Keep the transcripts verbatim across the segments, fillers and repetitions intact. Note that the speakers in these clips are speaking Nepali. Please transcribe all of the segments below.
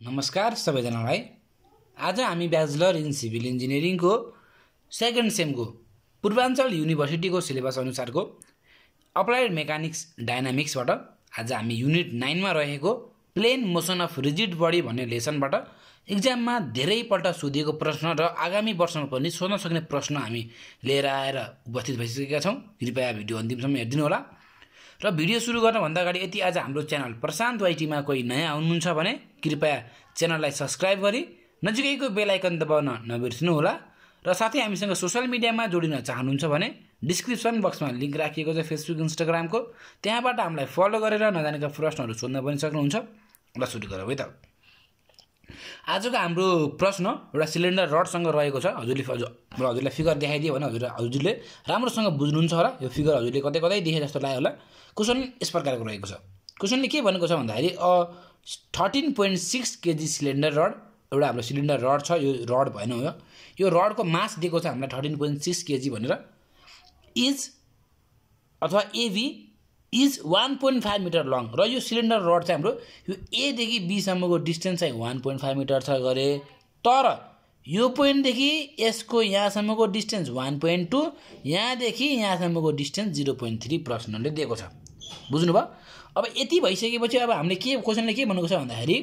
नमस्कार सबैजनालाई। आज हामी ब्याचलर इन सिभिल इन्जिनियरिङ को सेकेन्ड सेम को पूर्वाञ्चल युनिभर्सिटी को सिलेबस अनुसार को अप्लाइड मेकानिक्स डायनामिक्स बाट आज हामी युनिट नाइन मा रहेको plane motion of rigid body भन्ने लेसन बाट एक्जाम मा धेरै पल्ट सोधिएको प्रश्न र आगामी वर्षमा पनि सोध्न सक्ने प्रश्न हामी लिएर आएर उपस्थित भइसकेका छौं। कृपया भिडियो अन्तिमसम्म हेर्दिनु होला। र भिडियो सुरु गर्न भन्दा अगाडि यदि आज हाम्रो च्यानल प्रशान्त वाइटी मा कोही नयाँ हुनुहुन्छ भने कृपया च्यानललाई सब्स्क्राइब गरी नजिकैको बेल आइकन दबाउन नबिर्सनु होला। र साथै हामीसँग सोशल मिडियामा जोडिन चाहनुहुन्छ भने डिस्क्रिप्सन बक्समा लिंक राखिएको छ फेसबुक इन्स्टाग्राम को, त्यहाँबाट हामीलाई फलो गरेर नजानेका प्रश्नहरू सोध्न पनि सक्नुहुन्छ। ल सुरु गरौँ है त। आजको हाम्रो प्रश्न एउटा सिलिन्डर रडसँग रहेको छ। हजुरले म हजुरलाई फिगर देखाइदिए भने हजुर हजुरले राम्रोसँग बुझ्नुहुन्छ होला। यो फिगर हजुरले कतै कतै देखे जस्तो लाग्यो होला। क्वेशन यस प्रकारको रहेको छ। क्वेशनले के भनेको छ भन्दाखेरि uh thirteen point six kg cylinder rod, एउटा हाम्रो सिलिन्डर रड छ, यो रड भएन हो, यो रडको मास दिएको छ हामीलाई थर्टीन पोइन्ट सिक्स केजी भनेर। इज अथवा AB is one point five metre long, र यो सिलिन्डर रड चाहिँ हाम्रो यो ए देखि बी सम्मको डिस्टेन्स चाहिँ वान पोइन्ट फाइभ मिटर छ गरे, तर यो पोइन्टदेखि यसको यहाँसम्मको डिस्टेन्स वान पोइन्ट टू, यहाँदेखि यहाँसम्मको डिस्टेन्स जिरो पोइन्ट थ्री प्रश्नले दिएको छ। बुझ्नुभयो? अब यति भइसकेपछि अब हामीले के क्वेशनले के भनेको छ भन्दाखेरि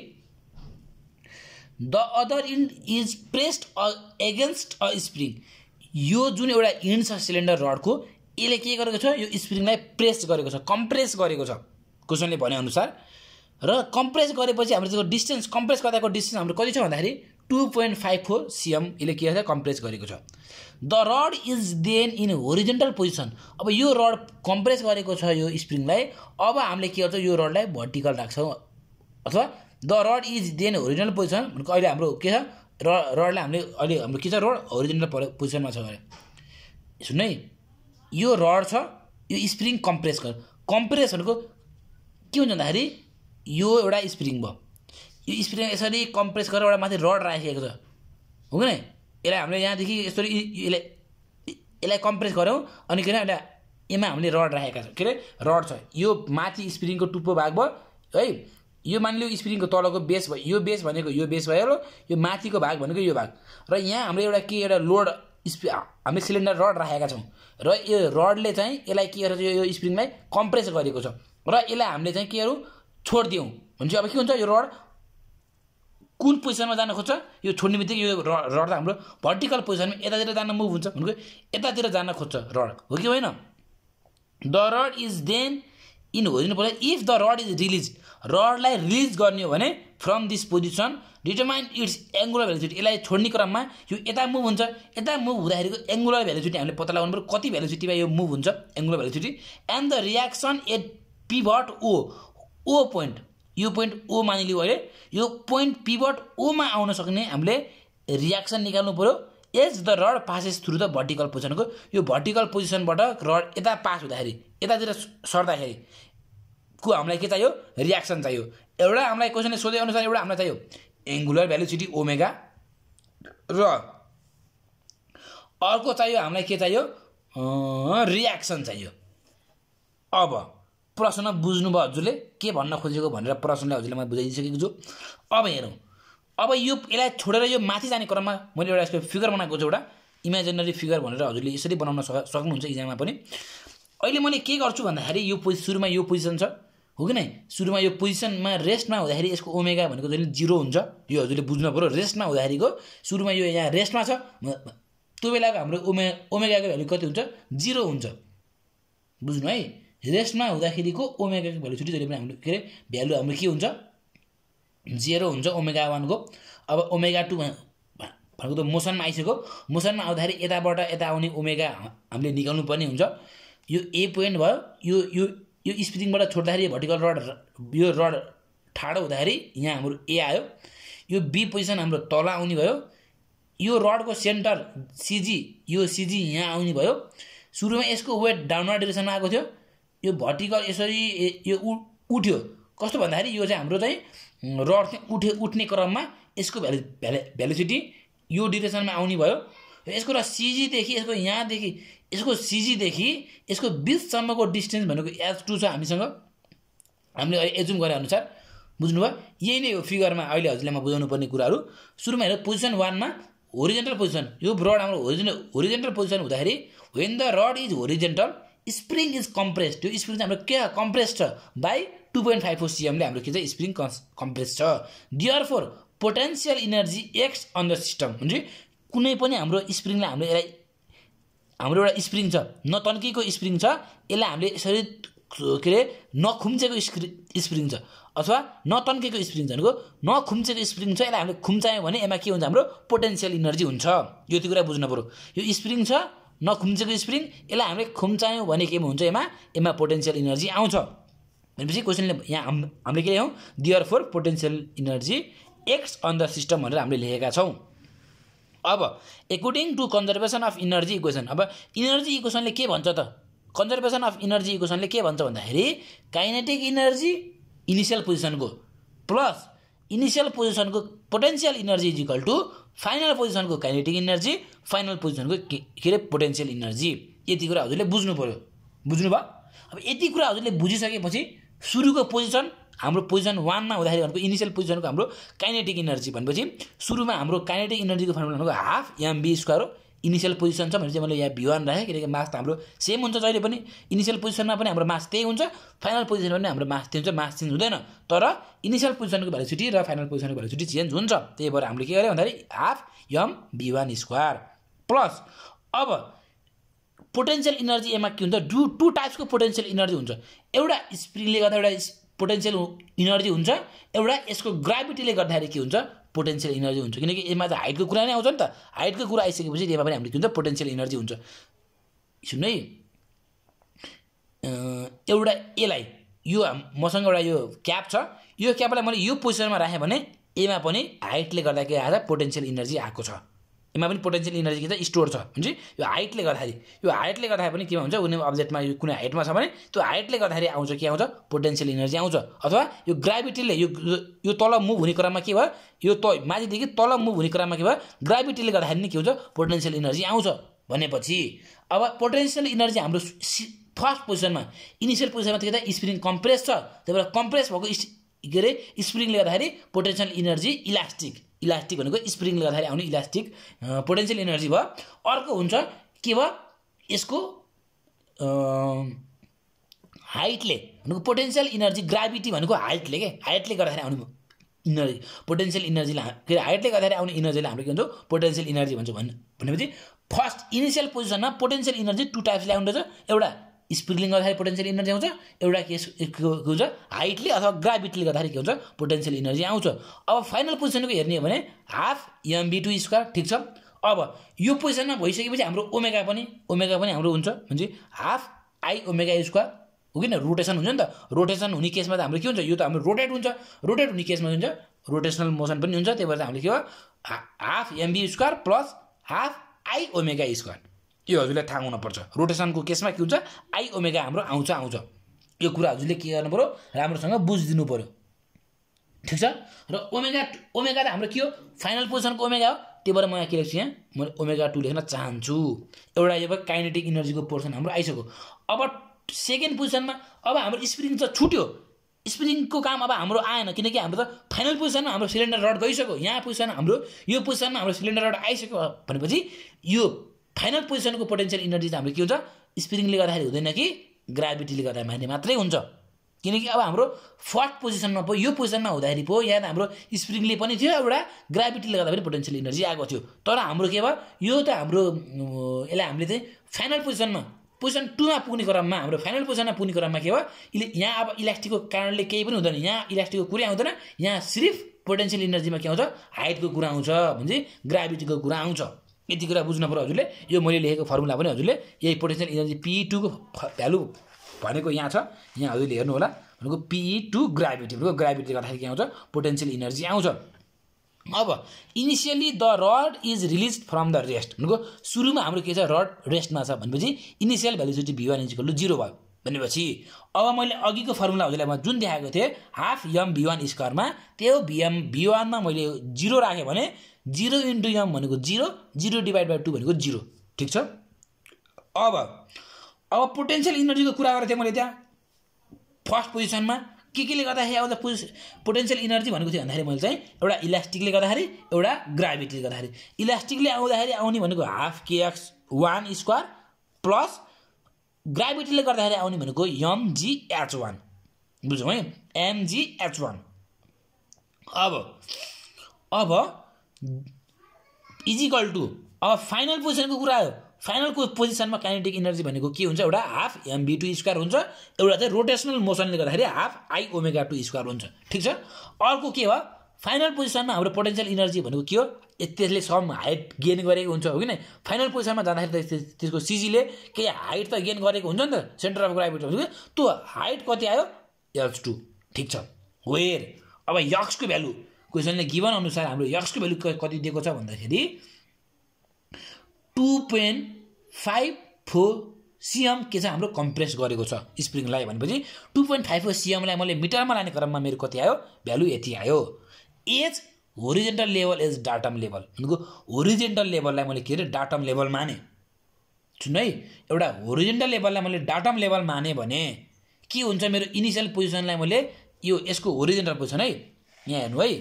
the other end is pressed against a spring, यो जुन एउटा इन्ड छ सिलिन्डर रडको, यसले के गरेको छ, यो स्प्रिङलाई प्रेस गरेको छ, कम्प्रेस गरेको छ क्वेशनले भने अनुसार। र कम्प्रेस गरेपछि हाम्रो डिस्टेन्स, कम्प्रेस गर्दाको डिस्टेन्स हाम्रो कति छ भन्दाखेरि two point five four cm यसले के गर्छ, कम्प्रेस गरेको छ। The rod is then in horizontal position, अब यो रड कम्प्रेस गरेको छ यो स्प्रिङलाई, अब हामीले के गर्छौँ, यो रडलाई भर्टिकल राख्छौँ, अथवा the rod is then horizontal position भनेको अहिले हाम्रो के छ, र रडलाई हामीले अहिले हाम्रो के छ, रड होरिजेन्टल पोजिसनमा छ अरे। सुन्नु है, यो रड छ, यो स्प्रिङ कम्प्रेस गर, कम्प्रेस भनेको के हुन्छ भन्दाखेरि यो एउटा स्प्रिङ भयो, यो स्प्रिङ यसरी कम्प्रेस गरेर एउटा माथि रड राखेको छ, हो कि नै? यसलाई हामीले यहाँदेखि यसरी यसलाई यसलाई कम्प्रेस गऱ्यौँ, अनि के अरे यसमा हामीले रड राखेका छौँ, के अरे रड छ, यो माथि स्प्रिङको टुप्पो भाग भयो है। यो मानिलियो स्प्रिङको तलको बेस भयो, यो बेस भनेको यो बेस भयो, यो माथिको भाग भनेको यो भाग, र यहाँ हाम्रो एउटा के एउटा लोड स्प्रि हामीले सिलिन्डर रड राखेका छौँ, र यो रडले चाहिँ यसलाई के गरेर यो स्प्रिङलाई कम्प्रेस गरेको छ, र यसलाई हामीले चाहिँ केहरू छोडिदियौँ भनेपछि अब के हुन्छ, यो रड कुन पोजिसनमा जान खोज्छ, यो छोड्ने बित्तिकै यो रड त हाम्रो भर्टिकल पोजिसनमा यतातिर जान मुभ हुन्छ भनेको यतातिर जान खोज्छ रड, हो कि होइन? The rod is then in horizontal position if the rod is release, रडलाई रिलिज गर्ने हो भने from this position determine its angular velocity, यसलाई छोड्ने क्रममा यो यता मुभ हुन्छ, यता मुभ हुँदाखेरिको एङ्गुलर भेलोसिटी हामीले पत्ता लगाउनु पर्यो, कति भेलोसिटीमा यो मुभ हुन्छ angular velocity. And the reaction at pivot O, O point, यो पोइन्ट ओ मानिलियो अहिले, यो पोइन्ट पिभट ओमा आउन सक्ने हामीले रियाक्सन निकाल्नु पर्यो as the rod passes through the vertical पोजिसनको, यो भर्टिकल पोजिसनबाट रड यता पास हुँदाखेरि यतातिर सर्दाखेरि को हामीलाई के चाहियो, रियाक्सन चाहियो। एउटा हामीलाई क्वेसनले सोधे अनुसार एउटा हामीलाई चाहियो एङ्गुलर भेलोसिटी ओमेगा, र अर्को चाहियो हामीलाई के चाहियो, रियाक्सन चाहियो। अब प्रश्न बुझ्नुभयो हजुरले के भन्न खोजेको भनेर, प्रश्नले हजुरले म बुझाइदिसकेको छु। अब हेरौँ, अब यो यसलाई छोडेर यो माथि जाने क्रममा मैले एउटा यसको फिगर बनाएको छु, एउटा इमेजिनरी फिगर भनेर हजुरले यसरी बनाउन सक्नुहुन्छ इक्जाममा पनि। अहिले मैले के गर्छु भन्दाखेरि यो पोजि सुरुमा यो पोजिसन छ, हो कि नै? सुरुमा यो पोजिसनमा रेस्टमा हुँदाखेरि यसको ओमेगा भनेको जहिले जिरो हुन्छ, यो हजुरले बुझ्नु पऱ्यो। रेस्टमा हुँदाखेरिको सुरुमा यो यहाँ रेस्टमा छ, त्यो बेलाको हाम्रो ओमे ओमेगाको भ्यालु कति हुन्छ, जिरो हुन्छ। बुझ्नु है, रेस्टमा हुँदाखेरिको ओमेगाको भ्यालुसिटी जहिले पनि हाम्रो के अरे भ्यालु हाम्रो के हुन्छ, जिरो हुन्छ ओमेगा वानको। अब ओमेगा टू भनेको त मोसनमा आइसक्यो, मोसनमा आउँदाखेरि यताबाट यता आउने ओमेगा हामीले निकाल्नु पर्ने हुन्छ। यो ए पोइन्ट भयो, यो यो यो स्प्रिङबाट छोड्दाखेरि भर्टिकल रड, यो रड ठाडो हुँदाखेरि यहाँ हाम्रो ए आयो, यो बी पोजिसन हाम्रो तल आउने भयो, यो रडको सेन्टर सिजी, यो सिजी यहाँ आउने भयो। सुरुमा यसको वेट डाउनवर्ड डिरेक्सनमा आएको थियो, यो भर्टिकल यसरी यो उठ्यो, कस्तो भन्दाखेरि यो चाहिँ हाम्रो चाहिँ रड चाहिँ उठे उठ्ने क्रममा यसको भ्यालु भ्याले भ्यालुसिटी यो डिरेक्सनमा आउने भयो। यसको र सिजीदेखि यसको यहाँदेखि यसको सिजीदेखि यसको बिचसम्मको डिस्टेन्स भनेको एच टू छ हामीसँग, हामीले अहिले एजुम गरे अनुसार बुझ्नुभयो? यही नै हो फिगरमा अहिले हजुरले म बुझाउनु पर्ने कुराहरू। सुरुमा हेर्नु पोजिसन वानमा होरिजेन्टल पोजिसन, यो रड हाम्रो होरिजेन्टल होरिजेन्टल पोजिसन हुँदाखेरि when the rod is horizontal spring is compressed, त्यो स्प्रिङ चाहिँ हाम्रो के कम्प्रेस्ड छ by two point five four सिएमले हाम्रो के छ स्प्रिङ कम्प्रेस्ड छ। Therefore potential energy X on the system, हुन्छ कुनै पनि हाम्रो स्प्रिङलाई हामीले यसलाई हाम्रो एउटा स्प्रिङ छ, नतन्केको स्प्रिङ छ, यसलाई हामीले यसरी के अरे नखुम्चेको स्प्रिङ छ अथवा नतन्केको स्प्रिङ छ भनेको नखुम्चेको स्प्रिङ छ, यसलाई हामीले खुम्चायौँ भने यसमा के हुन्छ हाम्रो पोटेन्सियल इनर्जी हुन्छ। यो त्यो कुरा बुझ्नु पर्यो। यो स्प्रिङ छ नखुम्चेको स्प्रिङ, यसलाई हामीले खुम्चायौँ भने के हुन्छ यसमा यसमा पोटेन्सियल इनर्जी आउँछ भनेपछि क्वेसनले यहाँ हामीले के ल्यायौँ therefore potential energy X on the system भनेर हामीले लेखेका छौँ। अब according to conservation of energy equation, अब इनर्जी इक्वेसनले के भन्छ त? कन्जर्भेसन अफ इनर्जी इक्वेसनले के भन्छ भन्दाखेरि काइनेटिक इनर्जी इनिसियल पोजिसनको प्लस इनिसियल पोजिसनको potential energy is equal to final पोजिसनको काइनेटिक इनर्जी फाइनल पोजिसनको के अरे पोटेन्सियल इनर्जी। यति कुरा हजुरले बुझ्नु पर्यो। बुझ्नुभयो? अब यति कुरा हजुरले बुझिसकेपछि सुरुको पोजिसन हाम्रो पोजिसन वानमा हुँदाखेरि भनेको इनिसियल पोजिसनको हाम्रो काइनेटिक इनर्जी भनेपछि सुरुमा हाम्रो काइनेटिक इनर्जीको फर्मुला भनेको हाफ एमबी स्क्वायर हो। इनिसियल पोजिसन छ भने चाहिँ मैले यहाँ भी वन राखेँ किनकि मास त हाम्रो सेम हुन्छ जहिले पनि, इनिसियल पोजिसनमा पनि हाम्रो मास त्यही हुन्छ, फाइनल पोजिसनमा पनि हाम्रो मास त्यही हुन्छ, मास चेन्ज हुँदैन। तर इनिसियल पोजिसनको भेलोसिटी र फाइनल पोजिसनको भेलोसिटी चेन्ज हुन्छ। त्यही भएर हामीले के गर्यो भन्दाखेरि half M V one square plus अब पोटेन्सियल इनर्जी एमा के हुन्छ टु टु टाइप्सको पोटेन्सियल इनर्जी हुन्छ। एउटा स्प्रिङले गर्दा एउटा पोटेन्सियल इनर्जी हुन्छ, एउटा यसको ग्राभिटीले गर्दाखेरि के हुन्छ पोटेन्सियल इनर्जी हुन्छ। किनकि यसमा त हाइटको कुरा नै आउँछ नि त, हाइटको कुरा आइसकेपछि त्यसमा पनि हामीले के हुन्छ पोटेन्सियल इनर्जी हुन्छ। सुन्नु है, एउटा यसलाई यो मसँग एउटा यो क्याप छ, यो क्यापलाई मैले यो पोजिसनमा राखेँ भने यसमा पनि हाइटले गर्दा के आएर पोटेन्सियल इनर्जी आएको छ, यसमा पनि पोटेन्सियल इनर्जी के छ स्टोर छ हुन्छ। यो हाइटले गर्दाखेरि यो हाइटले गर्दाखेरि पनि के हुन्छ कुनै अब्जेक्टमा यो कुनै हाइटमा छ भने त्यो हाइटले गर्दाखेरि आउँछ के आउँछ पोटेन्सियल इनर्जी आउँछ। अथवा यो ग्राभिटीले यो यो तल मुभ हुने क्रममा के भयो यो त माथिदेखि तल मुभ हुने क्रममा के भयो ग्राभिटीले गर्दाखेरि नि के हुन्छ पोटेन्सियल इनर्जी आउँछ। भनेपछि अब पोटेन्सियल इनर्जी हाम्रो फर्स्ट पोजिसनमा इनिसियल पोजिसनमा के त स्प्रिङ कम्प्रेस छ, त्यही भएर कम्प्रेस भएको के अरे स्प्रिङले गर्दाखेरि पोटेन्सियल इनर्जी इलास्टिक, इलास्टिक भनेको स्प्रिङले गर्दाखेरि आउने इलास्टिक पोटेन्सियल इनर्जी भयो। अर्को हुन्छ के भयो यसको हाइटले भनेको पोटेन्सियल इनर्जी ग्राभिटी भनेको हाइटले के हाइटले गर्दाखेरि आउने इनर्जी पोटेन्सियल इनर्जीलाई के अरे हाइटले गर्दाखेरि आउने इनर्जीलाई हामीले के भन्छौँ पोटेन्सियल इनर्जी भन्छौँ। भनेपछि फर्स्ट इनिसियल पोजिसनमा पोटेन्सियल इनर्जी टु टाइप्सले आउँदछ, एउटा स्प्रिङले गर्दाखेरि पोटेन्सियल इनर्जी आउँछ, एउटा के हुन्छ हाइटले अथवा ग्राभिटीले गर्दाखेरि के हुन्छ पोटेन्सियल इनर्जी आउँछ। अब फाइनल पोजिसनको हेर्ने हो भने हाफ एमबी टू स्क्वायर, ठिक छ। अब यो पोजिसनमा भइसकेपछि हाम्रो ओमेगा पनि ओमेगा पनि हाम्रो हुन्छ हुन्छ हाफ आई ओमेगा स्क्वायर हो किन रोटेसन हुन्छ नि त। रोटेसन हुने केसमा त हाम्रो के हुन्छ यो त हाम्रो रोटेट हुन्छ, रोटेट हुने केसमा हुन्छ रोटेसनल मोसन पनि हुन्छ। त्यही भएर हामीले के हो half MV square plus half I omega square, यो हजुरलाई थाहा हुनुपर्छ। रोटेसनको केसमा के हुन्छ आई ओमेगा हाम्रो आउँछ आउँछ यो कुरा हजुरले के गर्नु पऱ्यो राम्रोसँग बुझिदिनु पऱ्यो, ठिक छ। र ओमेगा ओमेगा त हाम्रो के हो फाइनल पोजिसनको ओमेगा हो, त्यही भएर म यहाँ के लेख्छु यहाँ म ओमेगा टू लेख्न चाहन्छु। एउटा यो काइनेटिक इनर्जीको पोर्सन हाम्रो आइसक्यो। अब सेकेन्ड पोजिसनमा अब हाम्रो स्प्रिङ त छुट्यो, स्प्रिङको काम अब हाम्रो आएन किनकि हाम्रो त फाइनल पोजिसनमा हाम्रो सिलिन्डर रड गइसक्यो। यहाँ पोजिसन हाम्रो यो पोजिसनमा हाम्रो सिलिन्डर रड आइसक्यो भनेपछि यो फाइनल पोजिसनको पोटेन्सियल इनर्जी चाहिँ हाम्रो के हुन्छ स्प्रिङले गर्दाखेरि हुँदैन कि ग्राभिटीले गर्दाखेरि मात्रै हुन्छ। किनकि अब हाम्रो फर्स्ट पोजिसनमा पो यो पोजिसनमा हुँदाखेरि पो यहाँ त हाम्रो स्प्रिङले पनि थियो, एउटा ग्राभिटीले गर्दा पनि पोटेन्सियल इनर्जी आएको थियो। तर हाम्रो के भयो यो त हाम्रो यसलाई हामीले चाहिँ फाइनल पोजिसनमा पोजिसन टूमा पुग्ने क्रममा हाम्रो फाइनल पोजिसनमा पुग्ने क्रममा के भयो यहाँ अब इलास्टिकको कारणले केही पनि हुँदैन, यहाँ इलास्टिकको कुरै आउँदैन, यहाँ सिर्फ पोटेन्सियल इनर्जीमा के आउँछ हाइटको कुरा आउँछ भने ग्राभिटीको कुरा आउँछ। यति कुरा बुझ्नु पर्यो हजुरले। यो मैले लेखेको फर्मुला पनि हजुरले यही पोटेन्सियल इनर्जी पी टूको भ्यालु भनेको यहाँ छ, यहाँ हजुरले हेर्नु होला भनेको पी टू ग्राभिटी भनेको ग्राभिटीले गर्दाखेरि के आउँछ पोटेन्सियल इनर्जी आउँछ। अब initially the rod is release from the rest भनेको सुरुमा हाम्रो के छ रड रेस्टमा छ भनेपछि initial velocity V one is equal to zero भयो। भनेपछि अब मैले अघिको फर्मुला हजुरलाई म जुन देखाएको थिएँ हाफ एम भी वन स्क्वायरमा त्यो भिएम भी वनमा मैले जिरो राखेँ भने जिरो इन्टु एम भनेको zero, zero divide by two भनेको जिरो, ठिक छ। अब अब पोटेन्सियल इनर्जीको कुरा गरेको थिएँ मैले त्यहाँ फर्स्ट पोजिसनमा के केले गर्दाखेरि आउँदा पोटेन्शियल इनर्जी भनेको थियो भन्दाखेरि मैले चाहिँ एउटा इलास्टिकले गर्दाखेरि एउटा ग्राभिटीले गर्दाखेरि इलास्टिकले आउँदाखेरि आउने भनेको half KX one square plus ग्राभिटीले गर्दाखेरि आउने भनेको एमजीएच वान बुझ्यौ है एमजीएच वान अब अब इजिकल टु अब फाइनल पोजिसनको कुरा आयो फाइनल पोजिसनमा काइनेटिक इनर्जी भनेको के हुन्छ एउटा हाफ एमबी टू स्क्वायर हुन्छ एउटा चाहिँ रोटेसनल मोसनले गर्दाखेरि half I omega two square हुन्छ ठिक छ अर्को के हो फाइनल पोजिसनमा हाम्रो पोटेन्शियल इनर्जी भनेको के हो त्यसले सम हाइट गेन गरेको हुन्छ हो कि नै फाइनल पोजिसनमा जाँदाखेरि त त्यसको सिजीले केही हाइट त गेन गरेको हुन्छ नि त सेन्टर अफ ग्राभिटी भनेको त्यो हाइट कति आयो एच टू ठिक छ वेयर अब यक्सको भ्यालु क्वेसनले गिभन अनुसार हाम्रो यक्सको भ्यालु कति दिएको छ भन्दाखेरि two point five four cm के छ हाम्रो कम्प्रेस गरेको छ स्प्रिङलाई भनेपछि टू पोइन्ट फाइभ फोर सिएमलाई मैले मिटरमा लाने क्रममा मेरो कति आयो भ्यालु यति आयो as horizontal level as datum level भनेको होरिजेन्टल लेभललाई मैले के अरे डाटम लेभल माने सुन है एउटा होरिजेन्टल लेभललाई मैले डाटम लेभल माने भने के हुन्छ मेरो इनिसियल पोजिसनलाई मैले यो यसको होरिजेन्टल पोजिसन है यहाँ हेर्नु है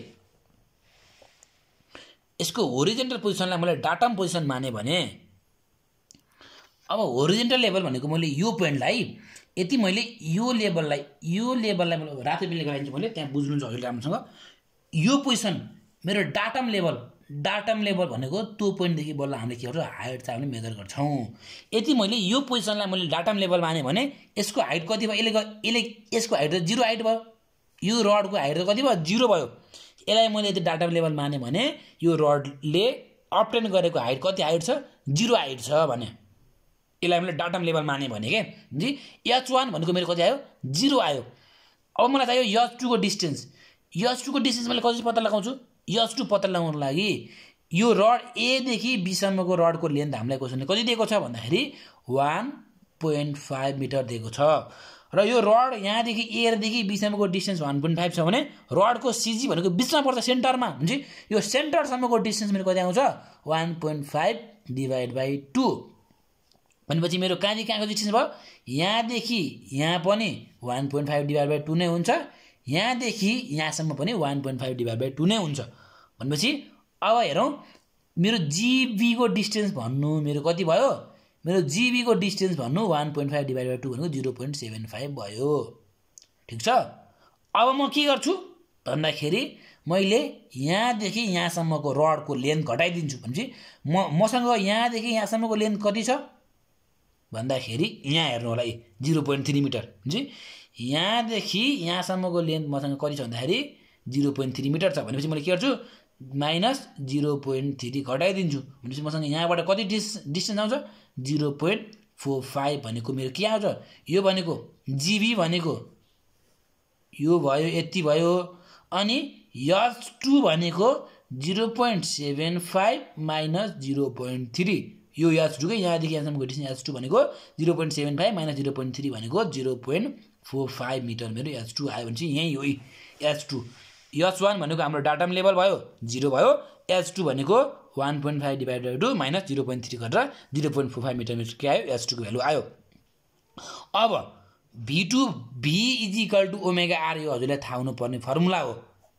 यसको होरिजेन्टल पोजिसनलाई मैले डाटम पोजिसन माने भने अब होरिजेन्टल लेभल भनेको मैले यो पोइन्टलाई यति मैले यो लेभललाई यो लेभललाई मैले रातो पेनले गराइदिन्छु मैले त्यहाँ बुझ्नुहुन्छ हजुरले राम्रोसँग यो पोजिसन मेरो डाटम लेभल डाटम लेभल भनेको त्यो पोइन्टदेखि बल्ल हामीले के गर्छौँ हाइट चाहिँ हामीले मेजर गर्छौँ यति मैले यो पोजिसनलाई मैले डाटम लेभल माने भने यसको हाइट कति भयो यसले यसले यसको हाइट त जिरो हाइट भयो यो रडको हाइट त कति भयो जिरो भयो यसलाई मैले यदि डाटम लेभल माने भने यो रडले अब्टेन गरेको हाइट कति हाइट छ जिरो हाइट छ भने यसलाई मैले डाटम लेभल माने भने के जी एच वान भनेको मेरो कति आयो जिरो आयो अब मलाई चाहियो एच टूको डिस्टेन्स एच टूको डिस्टेन्स मैले कसरी पत्ता लगाउँछु एच टू पत्ता लगाउनको लागि यो रड एदेखि बीसम्मको रडको लेन्थ हामीलाई क्वेसनले कति दिएको छ भन्दाखेरि वान पोइन्ट फाइभ मिटर दिएको छ र यो रड यहाँदेखि एदेखि बीसम्मको डिस्टेन्स वान पोइन्ट फाइभ छ भने रडको सिजी भनेको बिचमा पर्छ सेन्टरमा हुन्छ यो सेन्टरसम्मको डिस्टेन्स मेरो कति आउँछ one point five divide by two भनेपछि मेरो कहाँदेखि कहाँको डिस्टेन्स भयो यहाँदेखि यहाँ पनि one point five divide by two नै हुन्छ यहाँदेखि यहाँसम्म पनि one point five divide by two नै हुन्छ भनेपछि अब हेरौँ मेरो जिबीको डिस्टेन्स भन्नु मेरो कति भयो मेरो जिबीको डिस्टेन्स भन्नु one point five divide by two भनेको जिरो पोइन्ट सेभेन फाइभ भयो ठिक छ अब म के गर्छु भन्दाखेरि मैले यहाँदेखि यहाँसम्मको रडको लेन्थ घटाइदिन्छु भनेपछि म मसँग यहाँदेखि यहाँसम्मको लेन्थ कति छ भन्दाखेरि यहाँ हेर्नु होला है जिरो पोइन्ट थ्री मिटर हुन्छ यहाँदेखि यहाँसम्मको लेन्थ मसँग कति छ भन्दाखेरि जिरो पोइन्ट थ्री मिटर छ भनेपछि मैले के गर्छु माइनस जिरो पोइन्ट थ्री घटाइदिन्छु भनेपछि मसँग यहाँबाट कति डिस डिस्टेन्स आउँछ जिरो पोइन्ट फोर फाइभ भनेको मेरो के आउँछ यो भनेको जिबी भनेको यो भयो यति भयो अनि एच टू भनेको zero point seven five minus zero point three यो एच टूकै यहाँदेखि यहाँसम्मको डिस्टेन्स एच टू भनेको zero point seven five minus zero point three भनेको zero point four five metre मेरो एच टू आयो भने चाहिँ यहीँ हो एच टू एच वान भनेको हाम्रो डाटम लेभल भयो जिरो भयो एच टू भनेको one point five divide by two minus zero point three गरेर zero point four five metre metre के आयो एच टूको भ्यालु आयो अब V two V is equal to omega R यो हजुरलाई थाहा हुनुपर्ने फर्मुला हो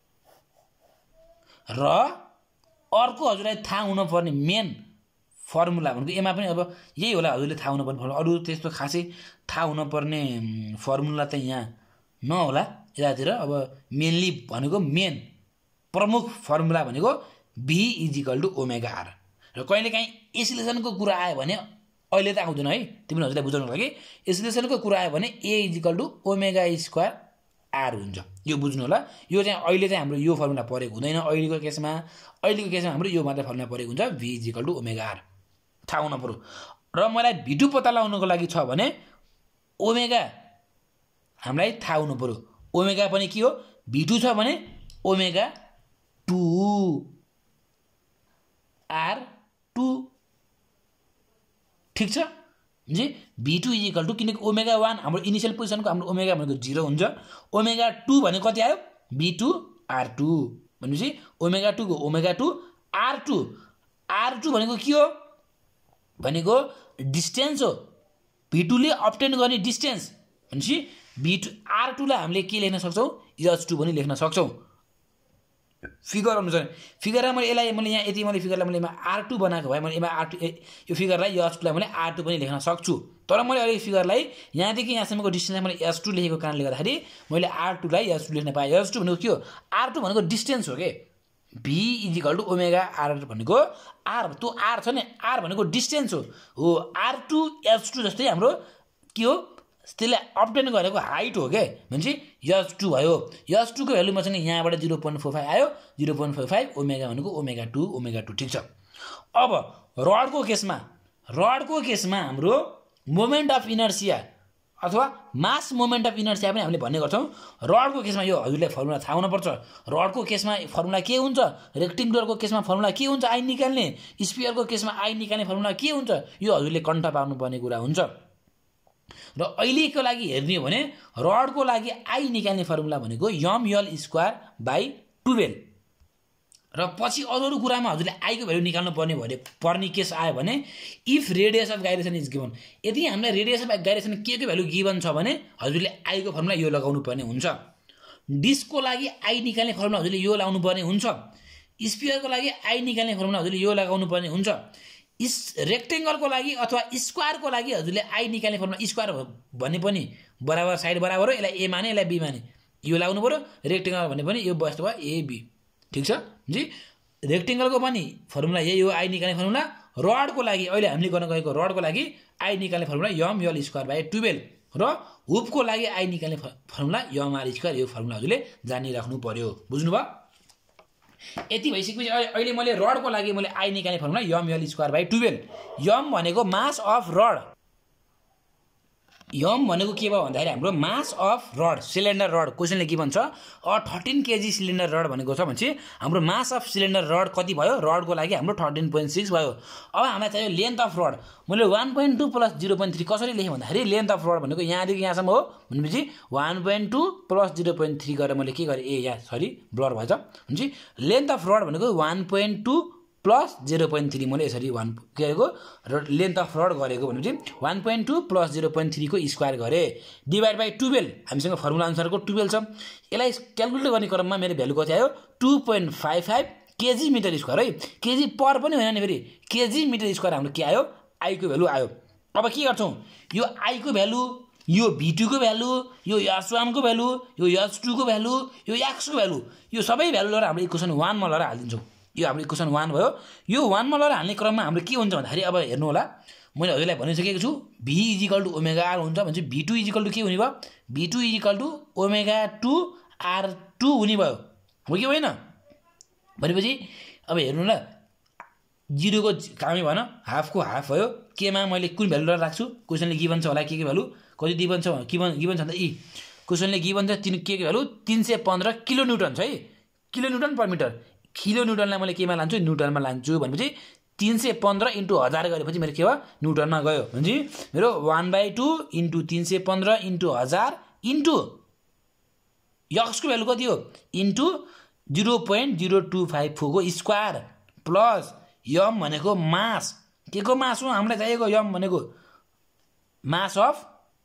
र अर्को हजुरलाई थाहा हुनुपर्ने मेन फर्मुला भनेको एमा पनि अब यही होला हजुरले थाहा हुनुपर्ने फर्मुला अरू त्यस्तो खासै थाहा हुनुपर्ने फर्मुला त यहाँ नहोला यतातिर अब मेनली भनेको मेन प्रमुख फर्मुला भनेको V is equal to omega R र कहिलेकाहीँ एसिलेसनको कुरा आयो भने अहिले त आउँदैन है तिमीले हजुरलाई बुझाउनको लागि एसिलेसनको कुरा आयो भने A is equal to omega square R हुन्छ यो बुझ्नु होला यो चाहिँ अहिले चाहिँ हाम्रो यो फर्मुला परेको हुँदैन अहिलेको केसमा अहिलेको केसमा हाम्रो यो मात्र फर्मुला परेको हुन्छ V is equal to omega R थाहा हुन पर्यो र मलाई भी टू पत्ता लगाउनको लागि छ भने ओमेगा हामीलाई थाहा हुनु पर्यो ओमेगा पनि के हो भी टू छ भने ओमेगा टू आर टू ठिक छ जी V two is equal to किनकि ओमेगा वान हाम्रो इनिसियल पोजिसनको हाम्रो ओमेगा भनेको जिरो हुन्छ ओमेगा टू भनेको कति आयो भी टू आर टू भनेपछि ओमेगा टूको omega two R two R two भनेको के हो भनेको डिस्टेन्स हो भी टूले अब्टेन गर्ने डिस्टेन्स भनेपछि बी टू आर टू लाई हामीले के लेख्न सक्छौँ एच टू पनि लेख्न सक्छौँ फिगर अनुसार फिगरमा मैले यसलाई मैले यहाँ यति मैले फिगरलाई मैले आर टू बनाएको भए मैले आर टू यो फिगरलाई एच टू लाई मैले आर टू पनि लेख्न सक्छु तर मैले अहिले फिगरलाई यहाँदेखि यहाँसम्मको डिस्टेन्सलाई मैले एच टू लेखेको कारणले गर्दाखेरि मैले आर टू लाई एच टू लेख्न पाएँ एच टू भनेको के हो आर टू भनेको डिस्टेन्स हो के V is equal to omega R भनेको आर त्यो आर छ नि आर भनेको डिस्टेन्स हो हो आर टू एच टू जस्तै हाम्रो के हो त्यसलाई अपडेट गरेको हाइट हो के भनेपछि एच टू भयो एच टू को भ्यालु मसँग यहाँबाट जिरो पोइन्ट फोर फाइभ आयो zero point four five omega भनेको ओमेगा टू ओमेगा टू ठिक छ अब रडको केसमा रडको केसमा हाम्रो मोमेन्ट अफ इनर्सिया अथवा मास मोमेन्ट अफ इनर्सिया पनि हामीले भन्ने गर्छौँ रडको केसमा यो हजुरलाई फर्मुला थाहा हुनुपर्छ रडको केसमा फर्मुला के हुन्छ रेक्टेङ्गुलरको केसमा फर्मुला के हुन्छ आई निकाल्ने स्फियरको केसमा आई निकाल्ने फर्मुला के हुन्छ यो हजुरले कण्ठ पाउनुपर्ने कुरा हुन्छ र अहिलेको लागि हेर्ने हो भने रडको लागि आई निकाल्ने फर्मुला भनेको यम यल स्क्वायर बाई टुवेल्भ र पछि अरू अरू कुरामा हजुरले आईको भ्यालु निकाल्नु पर्ने भने पर्ने केस आयो भने if radius of gyration is given यदि हामीलाई रेडियस अफ गाइरेसन के को भ्यालु गिभन छ भने हजुरले आईको फर्मुला यो लगाउनु पर्ने हुन्छ डिस्कको लागि आई निकाल्ने फर्मुला हजुरले यो लगाउनु पर्ने हुन्छ स्फियरको लागि आई निकाल्ने फर्मुला हजुरले यो लगाउनु पर्ने हुन्छ इस रेक्टेङ्गलको लागि अथवा स्क्वायरको लागि हजुरले आई निकाल्ने फर्मुला स्क्वायर भन्ने पनि बराबर साइड बराबर हो यसलाई ए माने यसलाई बी माने यो लगाउनु पर्यो रेक्टेङ्गल भन्ने पनि यो बस्नु भयो ए बी ठीक छ जी रेक्टेङ्गलको पनि फर्मुला यही हो आई निकाल्ने फर्मुला रडको लागि अहिले हामीले गर्न गएको रडको लागि आई निकाल्ने फर्मुला यम यल स्क्वायर बाई टुवेल्भ र हुपको लागि आई निकाल्ने फर्मुला यम आर स्क्वायर यो फर्मुला हजुरले जानिराख्नु पर्यो बुझ्नुभयो यति भइसकेपछि अहिले मैले रडको लागि मैले आई निकाल्ने फर्मुला यम यल स्क्वायर बाई टुवेल्भ यम भनेको मास अफ रड यम भनेको के भयो भन्दाखेरि हाम्रो mass of rod cylinder rod क्वेसनले के भन्छ अ थर्टिन केजी सिलिन्डर रड भनेको छ भनेपछि हाम्रो मास अफ सिलिन्डर रड कति भयो रडको लागि हाम्रो थर्टिन पोइन्ट सिक्स भयो अब हामीलाई चाहियो लेन्थ अफ रड मैले one point two plus zero point three कसरी लेखेँ भन्दाखेरि लेन्थ अफ रड भनेको यहाँदेखि यहाँसम्म हो भनेपछि one point two plus zero point three गरेर मैले के गरेँ ए यहाँ सरी ब्लर भएछ भनेपछि लेन्थ अफ रड भनेको one point two plus zero point three मैले यसरी वान के गरेको र लेन्थ अफ रड गरेको भनेपछि one point two plus zero point थ्रीको स्क्वायर गरेँ डिभाइड बाई टुवेल्भ हामीसँग फर्मुला अनुसारको टुवेल्भ छ यसलाई क्यालकुलेट गर्ने क्रममा मेरो भ्यालु कति आयो two point five five KG metre square है केजी पर पनि होइन नि फेरि केजी मिटर स्क्वायर हाम्रो के आयो आईको भ्यालु आयो अब के गर्छौँ यो आईको भ्यालु यो भी टूको भ्यालु यो एच वानको भ्यालु यो एच टूको भ्यालु यो एक्सको भ्यालु यो सबै भ्यालु लिएर हामीले इक्वेसन वानमा लिएर हालिदिन्छौँ यो हाम्रो इक्वेसन वान भयो यो वानमा लिएर हाल्ने क्रममा हाम्रो के हुन्छ भन्दाखेरि अब हेर्नु होला मैले हजुरलाई भनिसकेको छु V is equal to omega R हुन्छ भने चाहिँ भी टू इजिकल टू के हुने भयो V two is equal to omega two R two हुने भयो हो कि होइन भनेपछि अब हेर्नु ल जिरोको कामै भएन हाफको हाफ भयो केमा मैले कुन भ्यालु लिएर राख्छु क्वेसनले गिभन छ होला के के भ्यालु कति गिभन छ गिभन गिभन छ भन्दा यी क्वेसनले गिभन छ तिन के के भ्यालु तिन सय पन्ध्र किलो न्युटन छ है kilo newton per metre kilo न्युटनलाई मैले केमा लान्छु न्युटनमा लान्छु भनेपछि तीन सय पन्ध्र इन्टु हजार गरेपछि मेरो के भयो न्युटनमा गयो भनेपछि मेरो वान बाई टू इन्टु तीन सय पन्ध्र इन्टु हजार इन्टु यक्सको भ्यालु कति हो into zero point zero two five फोरको स्क्वायर प्लस यम भनेको मास के को मास हो हामीलाई चाहिएको यम भनेको मास अफ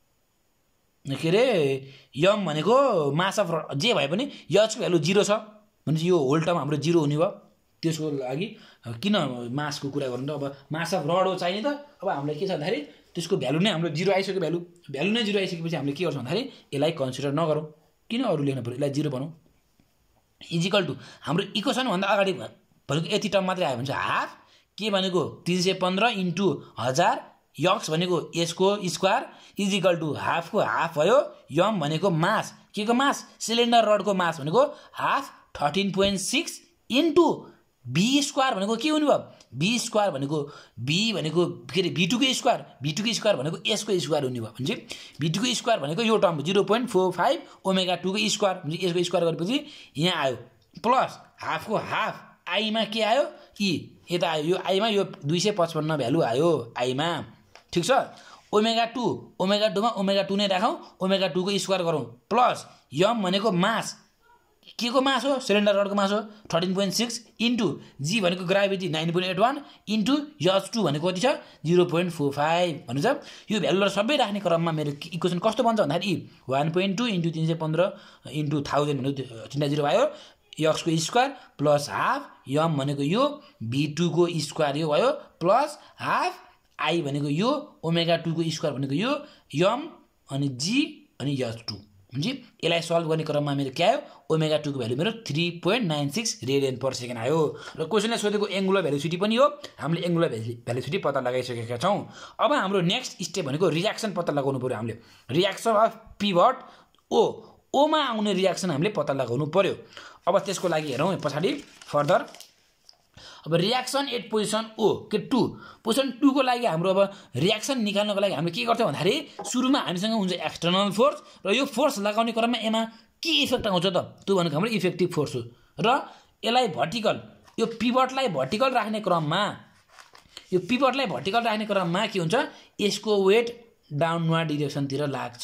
के अरे यम भनेको मास अफ जे भए पनि यचको भ्यालु जिरो छ भनेपछि यो होल टर्म हाम्रो जिरो हुने भयो त्यसको लागि किन मासको कुरा गर्नु त अब मास अफ रड हो चाहिने त अब हामीलाई के छ भन्दाखेरि त्यसको भ्यालु नै हाम्रो जिरो आइसक्यो भ्यालु भ्यालु नै जिरो आइसकेपछि हामीले के गर्छौँ भन्दाखेरि यसलाई कन्सिडर नगरौँ किन अरू लेख्नु पऱ्यो यसलाई जिरो बनाऊ इजिकल टू हाम्रो इक्वेसनभन्दा अगाडि भनेको यति टर्म मात्रै आयो भने चाहिँ हाफ के भनेको तीन सय पन्ध्र इन्टु हजार यक्स भनेको यसको स्क्वायर इजिकल टू हाफको हाफ भयो यम भनेको मास के को मास सिलिन्डर रडको मास भनेको half thirteen point six into V square भनेको के हुने भयो भी स्क्वायर भनेको भी भनेको के अरे भी टूको स्क्वायर भी टूको स्क्वायर भनेको यसको स्क्वायर हुने भयो भने चाहिँ भी टूको स्क्वायर भनेको यो term zero point four five omega टूको स्क्वायर भने यसको स्क्वायर गरेपछि यहाँ आयो प्लस हाफको हाफ आईमा के आयो इ यता आयो यो आईमा यो दुई सय पचपन्न भ्यालु आयो आईमा ठिक छ ओमेगा टू ओमेगा टूमा ओमेगा टू नै राखौँ ओमेगा टूको स्क्वायर गरौँ प्लस यम भनेको मास के को मास हो सिलिन्डर रडको मास हो thirteen point six into G भनेको gravity nine point eight one into H two भनेको कति छ जिरो पोइन्ट फोर फाइभ भन्नु छ। यो भ्यालुहरू सबै राख्ने क्रममा मेरो इक्वेसन कस्तो बन्छ भन्दाखेरि वान पोइन्ट टू इन्टु तिन सय पन्ध्र इन्टु थाउजन्ड भनेको तिनवटा जिरो भयो एक्सको स्क्वायर प्लस हाफ यम भनेको यो भी टूको स्क्वायर यो भयो प्लस हाफ आई भनेको यो ओमेगा टूको स्क्वायर भनेको यो यम अनि जी अनि एच टू हुन्छ। यसलाई सल्भ गर्ने क्रममा मेरो के आयो ओमेगा टूको भ्यालु मेरो three point nine six radian per second आयो। र क्वेसनले सोधेको एङ्गुलर भेलोसिटी पनि हो हामीले एङ्गुलर भेलोसिटी पत्ता लगाइसकेका छौँ। अब हाम्रो नेक्स्ट स्टेप भनेको रियाक्सन पत्ता लगाउनु पर्यो। हामीले रियाक्सन अफ पिभट ओ ओमा आउने रियाक्सन हामीले पत्ता लगाउनु पर्यो। अब त्यसको लागि हेरौँ पछाडि फर्दर। अब रियाक्सन एट पोजिसन ओ के टू पोजिसन टू को लागि हाम्रो अब रियाक्सन निकाल्नको लागि हामीले के गर्थ्यौँ भन्दाखेरि सुरुमा हामीसँग हुन्छ एक्सटर्नल फोर्स र यो फोर्स लगाउने क्रममा यसमा के इफेक्ट आउँछ त त्यो भनेको हाम्रो इफेक्टिभ फोर्स हो। र यसलाई भर्टिकल यो पिभटलाई भर्टिकल राख्ने क्रममा यो पिभटलाई भर्टिकल राख्ने क्रममा के हुन्छ यसको वेट डाउनवार्ड डिरेक्सनतिर लाग्छ।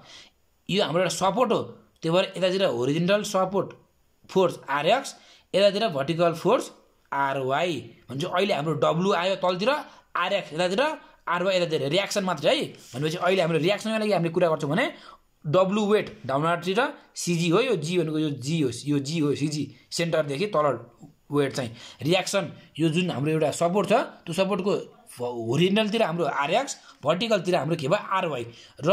यो हाम्रो एउटा सपोर्ट हो त्यही भएर यतातिर होरिजेन्टल सपोर्ट फोर्स आरएक्स यतातिर भर्टिकल फोर्स आरवाई भन्छ। अहिले हाम्रो डब्लु आयो तलतिर आरएक्स यतातिर आरवाई यतातिर रियाक्सन मात्र है भनेपछि अहिले हाम्रो रियाक्सनको लागि हामीले कुरा गर्छौँ भने डब्लु वेट डाउनवार्डतिर सिजी हो यो जी भनेको यो जी हो यो जी हो सिजी सेन्टरदेखि तल वेट चाहिँ रियाक्सन यो जुन हाम्रो एउटा सपोर्ट छ त्यो सपोर्टको होरिजेन्टलतिर हाम्रो आरएक्स भर्टिकलतिर हाम्रो के भयो आरवाई। र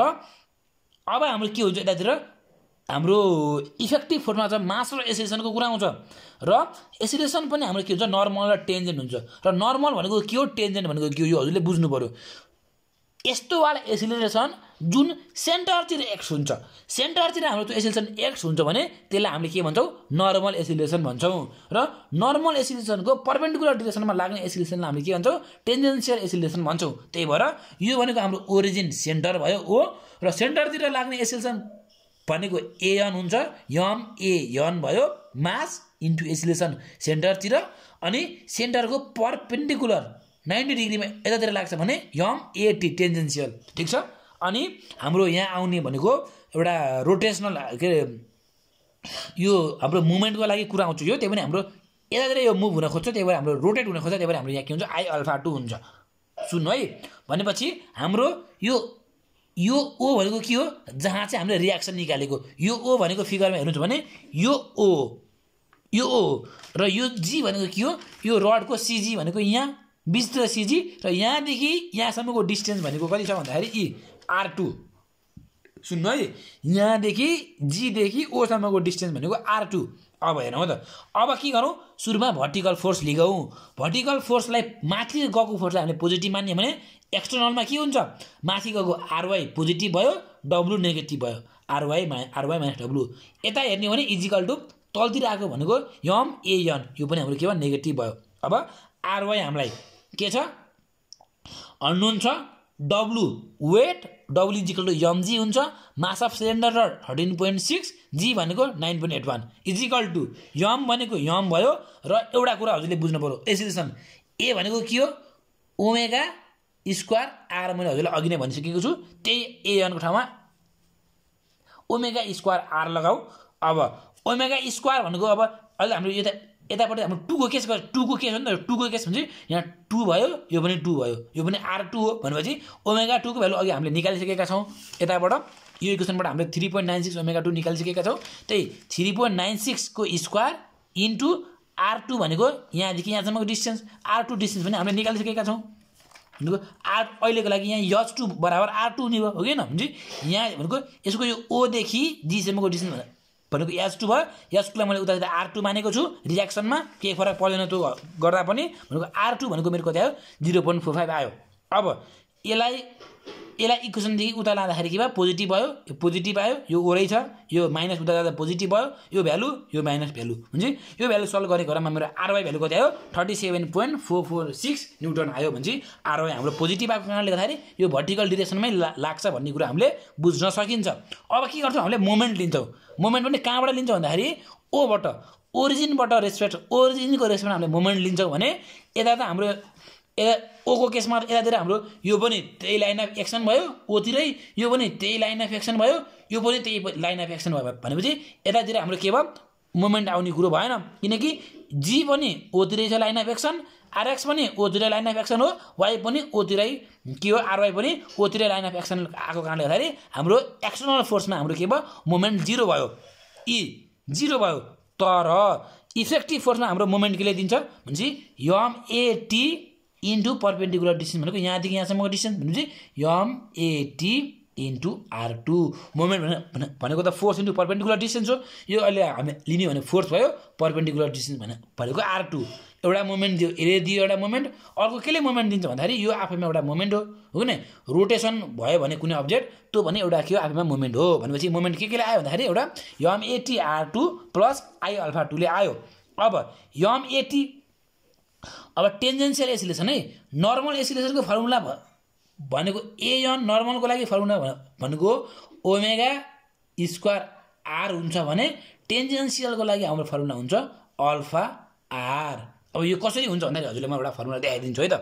अब हाम्रो के हुन्छ यतातिर हाम्रो इफेक्टिभ फोर्समा चाहिँ मास र एसिलेसनको कुरा आउँछ र एसिलेसन पनि हाम्रो के हुन्छ नर्मल र टेन्जेन्ट हुन्छ। र नर्मल भनेको के हो टेन्जेन्ट भनेको के हो यो हजुरले बुझ्नु पर्यो। यस्तो वाला एसिलेसन जुन सेन्टरतिर एक्स हुन्छ सेन्टरतिर हाम्रो त्यो एसिलेसन एक्स हुन्छ भने त्यसलाई हामीले के भन्छौँ नर्मल एसिलेसन भन्छौँ। र नर्मल एसिलेसनको पर्पेन्डिकुलर डिरेक्सनमा लाग्ने एसिलेसनलाई हामीले के भन्छौँ टेन्जेन्सियल एसिलेसन भन्छौँ। त्यही भएर यो भनेको हाम्रो ओरिजिन सेन्टर भयो ओ र सेन्टरतिर लाग्ने एसिलेसन भनेको एन हुन्छ यम एन भयो मास इन्टु एसिलेसन सेन्टरतिर अनि सेन्टरको पर्पेन्डिकुलर नाइन्टी डिग्रीमा यतातिर लाग्छ भने यम एटी टेन्जेन्सियल ठिक छ। अनि हाम्रो यहाँ आउने भनेको एउटा रोटेसनल के अरे यो हाम्रो मुभमेन्टको लागि कुरा आउँछ यो त्यही पनि हाम्रो यतातिर यो मुभ हुन खोज्छ त्यही भएर हाम्रो रोटेट हुन खोज्छ त्यही भएर हाम्रो यहाँ के हुन्छ आई अल्फा टू हुन्छ। सुन्नु है भनेपछि हाम्रो यो यो ओ भनेको के हो जहाँ चाहिँ हामीले रियाक्सन निकालेको यो ओ भनेको फिगरमा हेर्नुहुन्छ भने यो ओ यो ओ र यो जी भनेको के हो यो रडको सिजी भनेको यहाँ बिचतिर सिजी र यहाँदेखि यहाँसम्मको डिस्टेन्स भनेको कति छ भन्दाखेरि इ आर टू। सुन्नु है यहाँदेखि जीदेखि ओसम्मको डिस्टेन्स भनेको आर टू। अब हेरौँ त अब के गरौँ सुरुमा भर्टिकल फोर्स लिगौँ। भर्टिकल फोर्सलाई माथि गएको फोर्सलाई हामीले पोजिटिभ मान्यो भने एक्सटर्नलमा के हुन्छ माथि गएको आरवाई पोजिटिभ भयो डब्लु नेगेटिभ भयो आरवाई मा आरवाई माइनस डब्लु। यता हेर्ने हो भने इजिकल टु तलतिर आएको भनेको यम एन यो पनि हाम्रो के भयो नेगेटिभ भयो। अब आरवाई हामीलाई के छ अननोन छ W weight W is equal to MG हुन्छ मास अफ सिलिन्डर र थर्टिन पोइन्ट सिक्स जी भनेको nine point eight one is equal to M भनेको यम भयो। र एउटा कुरा हजुरले बुझ्नु पर्यो एसिलेसन ए भनेको के हो ओमेगा स्क्वायर आर मैले हजुरलाई अघि नै भनिसकेको छु त्यही एनको ठाउँमा ओमेगा स्क्वायर आर लगाऊ। अब ओमेगा स्क्वायर भनेको अब अहिले हाम्रो यता यतापट्टि हाम्रो टूको केस गर्छ टूको केस हो नि त टूको केस भनेपछि यहाँ टू भयो यो पनि टू भयो यो पनि आर टू हो भनेपछि ओमेगा टूको भ्यालु अघि हामीले निकालिसकेका छौँ यताबाट यो इक्वेसनबाट हामीले three point nine six omega two निकालिसकेका छौँ। त्यही थ्री पोइन्ट नाइन सिक्सको स्क्वायर इन्टु आर टू भनेको यहाँदेखि यहाँसम्मको डिस्टेन्स आर टू डिस्टेन्स पनि हामीले निकालिसकेका छौँ भनेको आर अहिलेको लागि यहाँ एच टू बराबर आर टू हुने भयो हो कि होइन हुन्छ। यहाँ भनेको यसको यो ओदेखि जीसम्मको डिस्टेन्स भनेको एच टू भयो एच टूलाई मैले उता आर टू मानेको छु रियाक्सनमा केही फरक पर्दैन त्यो गर्दा पनि भनेको आर टू भनेको मेरो कति आयो जिरो पोइन्ट फोर फाइभ आयो। अब यसलाई यसलाई इक्वेसनदेखि उता लाँदाखेरि के भयो पोजिटिभ भयो यो पोजिटिभ आयो यो ओरै छ यो माइनस उता जाँदा पोजिटिभ भयो यो भ्यालु यो माइनस भ्यालु हुन्छ। यो भ्यालु सल्भ गर्ने क्रममा मेरो आरवाई भ्यालु कति आयो thirty seven point four four six newton आयो भने आरवाई हाम्रो पोजिटिभ आएको कारणले गर्दाखेरि यो भर्टिकल डिरेक्सनमै लाग्छ भन्ने कुरा हामीले बुझ्न सकिन्छ। अब के गर्छौँ हामीले मोमेन्ट लिन्छौँ मोमेन्ट पनि कहाँबाट लिन्छौँ भन्दाखेरि ओबाट ओरिजिनबाट रेस्पेक्ट ओरिजिनको रेस्पेक्ट हामीले मोमेन्ट लिन्छौँ भने यता त हाम्रो यता ओको केसमा यतातिर हाम्रो यो पनि त्यही लाइन अफ एक्सन भयो ओतिरै यो पनि त्यही लाइन अफ एक्सन भयो यो पनि त्यही लाइन अफ एक्सन भयो भनेपछि यतातिर हाम्रो के भयो मोमेन्ट आउने कुरो भएन किनकि जी पनि ओ तिरै छ लाइन अफ एक्सन आरएक्स पनि ओ तिरै लाइन अफ एक्सन हो वाई पनि ओ तिरै के हो आरवाई पनि ओ तिरै लाइन अफ एक्सन आएको कारणले गर्दाखेरि हाम्रो एक्सटर्नल फोर्समा हाम्रो के भयो मोमेन्ट जिरो भयो ई जिरो भयो तर इफेक्टिभ फोर्समा हाम्रो मोमेन्ट केले दिन्छ भनेपछि M AT into perpendicular distance भनेको यहाँदेखि यहाँसम्मको डिस्टेन्स भनेपछि M AT into R two moment भने भनेको त फोर्स इन्टु पर्पेन्डिकुलर डिस्टेन्स हो यो अहिले हामी लिने भने फोर्स भयो पर्पेन्डिकुलर डिस्टेन्स भने भनेको आर टू एउटा मोमेन्ट दियो यसले दियो एउटा मोमेन्ट अर्को केले मोमेन्ट दिन्छ भन्दाखेरि यो आफैमा एउटा मोमेन्ट हो हो नि रोटेसन भयो भने कुनै अब्जेक्ट त्यो भने एउटा के हो आफैमा मोमेन्ट हो भनेपछि मोमेन्ट के केले आयो भन्दाखेरि एउटा M AT R two plus I alpha टूले आयो अब यम एटी अब टेन्जेन्सियल एसिलेसन है नर्मल एसिलेसनको फर्मुला भनेको एन नर्मलको लागि फर्मुला भनेको ओमेगा स्क्वायर आर हुन्छ भने टेन्जेन्सियलको लागि हाम्रो फर्मुला हुन्छ अल्फा आर अब यो कसरी हुन्छ भन्दाखेरि हजुरले म एउटा फर्मुला देखाइदिन्छु है त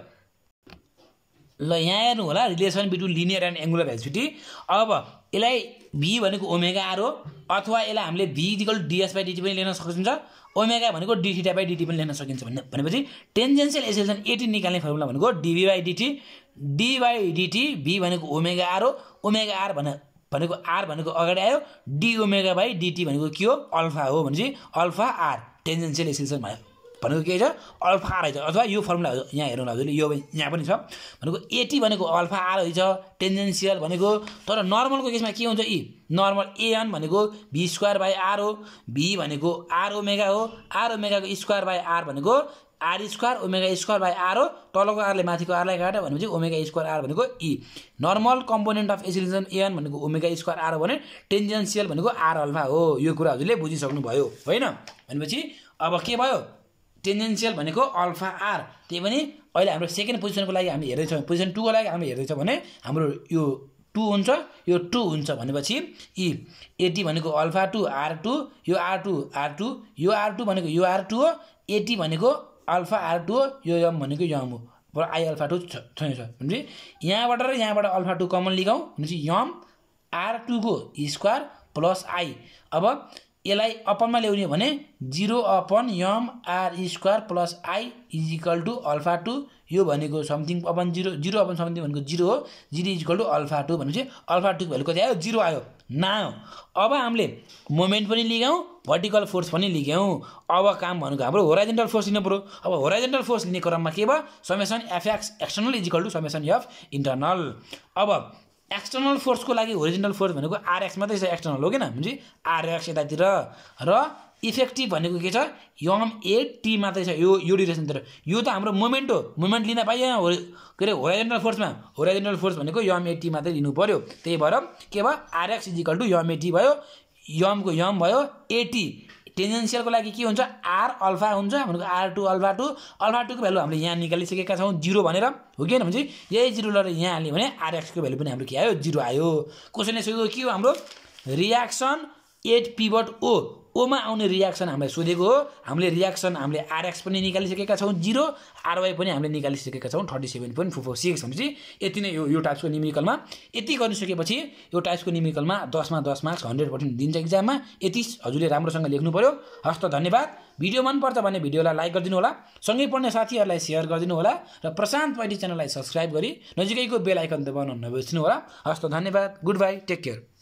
ल यहाँ हेर्नु होला relation between linear and angular velocity अब यसलाई भी भनेको ओमेगा आर हो अथवा यसलाई हामीले V equal DS by DT पनि लेख्न सकिन्छ ओमेगा भनेको डी थीटा बाई डिटी पनि लेख्न सकिन्छ भन्ने भनेपछि टेन्जेन्सियल एसिलेसन एटी निकाल्ने फर्मुला भनेको DV by DT D by DT V भनेको ओमेगा आर हो ओमेगा आर भने भनेको आर भनेको अगाडि आयो डी ओमेगा बाई डिटी भनेको के हो अल्फा हो भनेपछि अल्फा आर टेन्जेन्सियल एसिलेसन भयो भनेको के छ अल्फा आर रहेछ अथवा यो फर्मुला यहाँ हेर्नु हजुरले यो यहाँ पनि छ भनेको एटी भनेको अल्फा आर रहेछ टेन्जेन्सियल भनेको तर नर्मलको केसमा के हुन्छ यी नर्मल एएन भनेको भी स्क्वायर बाई आर हो भी भनेको आर ओमेगा हो आर ओमेगाको स्क्वायर बाई आर भनेको R square omega square by R हो तलको आरले माथिको आरलाई काट्यो भनेपछि ओमेगा स्क्वायर आर भनेको ई normal component of acceleration AN भनेको ओमेगा स्क्वायर आर हो भने टेन्जेन्सियल भनेको आर अल्फा हो यो कुरा हजुरले बुझिसक्नु भयो होइन भनेपछि अब के भयो टेन्जेन्सियल भनेको अल्फा आर त्यही पनि अहिले हाम्रो सेकेन्ड पोजिसनको लागि हामी हेर्दैछौँ पोजिसन टूको लागि हामी हेर्दैछौँ भने हाम्रो यो टू हुन्छ यो टू हुन्छ भनेपछि यी एटी भनेको अल्फा टू आर टू यो आर टू आर टू यो आर टू भनेको यो आर टू हो एटी भनेको अल्फा आर टू हो यो यम भनेको यम हो बरु आई अल्फा टू छैन छ भनेपछि यहाँबाट र यहाँबाट अल्फा टू कमन लिगाउँ भनेपछि यम आर टूको स्क्वायर प्लस आई अब यसलाई अपनमा ल्याउने भने zero upon M R square plus I is equal to alpha two यो भनेको something upon zero zero upon something भनेको जिरो हो zero is equal to alpha two भनेपछि अल्फा टूको भ्यालु कति आयो जिरो आयो नआयो अब हामीले मोमेन्ट पनि लिगाउँ भर्टिकल फोर्स पनि लिग्यौँ अब काम भनेको हाम्रो होराइजन्टल फोर्स लिनु पर्यो अब होराइजन्टल फोर्स लिने क्रममा के भयो summation FX external is equal to summation F internal अब एक्सटर्नल फोर्सको लागि होरिजेन्टल फोर्स भनेको आरएक्स मात्रै छ एक्सटर्नल हो किन भनेपछि आरएक्स यतातिर र इफेक्टिभ भनेको के छ यम एटी मात्रै छ यो यो डिरेक्सनतिर यो त हाम्रो मोमेन्ट हो मोमेन्ट लिन पाइएन हो के अरे होराइजन्टल फोर्समा होराइजन्टल फोर्स भनेको यम एटी मात्रै लिनु पर्यो त्यही भएर के भयो RX is equal to M AT भयो यमको यम भयो एटी टेन्जेन्सियलको लागि के हुन्छ आर अल्फा हुन्छ भनेको R two alpha two alpha टूको भ्यालु हामीले यहाँ निकालिसकेका छौँ जिरो भनेर हो कि भने यही जिरो लगेर यहाँ हाल्यो भने आरएक्सको भ्यालु पनि हाम्रो के आयो जिरो आयो क्वेसनले सोधेको के हो हाम्रो रियाक्सन एट पिभट ओ ओमा आउने रियाक्सन हामीलाई सोधेको हो हामीले रियाक्सन हामीले आरएक्स पनि निकालिसकेका छौँ जिरो आरवाई पनि हामीले निकालिसकेका छौँ thirty seven point four four six भनेपछि यति नै यो यो टाइप्सको न्युमेरिकलमा यति गरिसकेपछि यो टाइप्सको न्युमेरिकलमा दसमा दस मार्क्स हन्ड्रेड पर्सेन्ट दिन्छ इक्जाममा यति हजुरले राम्रोसँग लेख्नु पर्यो हस्त धन्यवाद भिडियो मनपर्छ भने भिडियोलाई लाइक गरिदिनु होला सँगै पढ्ने साथीहरूलाई सेयर गरिदिनु होला र प्रशान्त पैडी च्यानललाई सब्सक्राइब गरी नजिकैको बेल आइकन दबाउन नबिर्सनु होला हस्त धन्यवाद गुड बाई टेक केयर